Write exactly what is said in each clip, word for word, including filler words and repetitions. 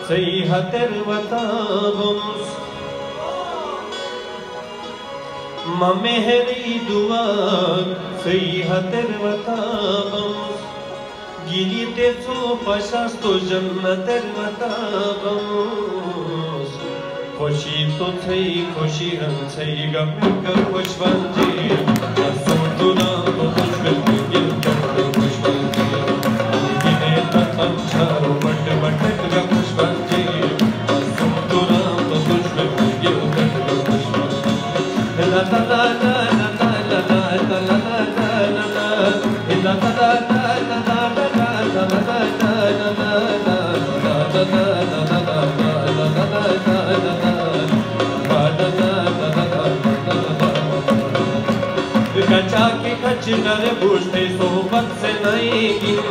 Seyhater vatabums Mameheri duvar Seyhater vatabums Gilgit Baltistan jannater vatabums Khoshi to thai khoshi han thai gam ka khoshbanji asuduna to tushbel Gilgit khoshbanji gine tatam charo bad bad ka khoshbanji asuduna to tushbel Gilgit khoshbanji la la la la la la la la la la la la कचा के खच नर पूछते सोबत से नहीं गिन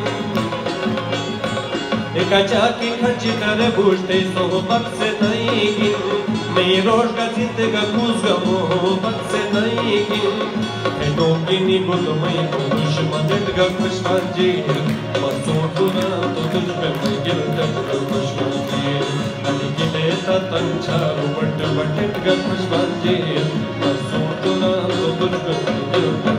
कचा के खच नर पूछते सोबत से नहीं गिन मैं रोज का जित का कुछ का मोहब्बत से नहीं गिन हेडों की निगुल मैं खुश मदद का खुशबाजी मसूद तुना तो तुझ पे मैं गिरता खुशबाजी अली गिले ता तंचारो बट बट का खुशबाजी मसूद तुना तो तुझ पे मैं गिरता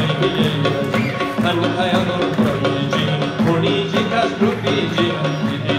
Ji